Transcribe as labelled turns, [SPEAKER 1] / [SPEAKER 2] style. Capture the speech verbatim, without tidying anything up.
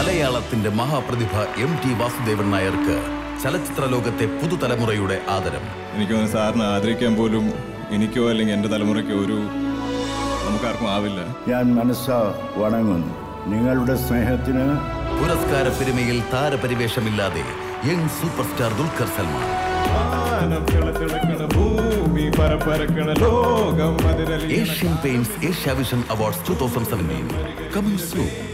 [SPEAKER 1] മലയാളത്തിന്റെ മഹാപ്രതിഭ M T Vasudevan നായർക്ക് ചലച്ചിത്ര ലോകത്തെ പുതുതലമുറയുടെ ആദരം.
[SPEAKER 2] എനിക്ക് തോന്നുന്നു സാറിനെ ആദരിക്കാൻ പോലും എനിക്കോ അല്ലെങ്കിൽ എൻ്റെ തലമുറയ്ക്കോ ഒരു നമുക്കാർക്കും ആവില്ല.
[SPEAKER 3] ഞാൻ മനസ്സാ വണങ്ങുന്നു നിങ്ങളുടെ സ്നേഹത്തിന്.
[SPEAKER 1] പുരസ്കാര പെരുമയിൽ താരപരിവേഷമില്ലാതെ young superstar Dulquer Salmaan. Asian Paints Asiavision Awards twenty seventeen coming soon.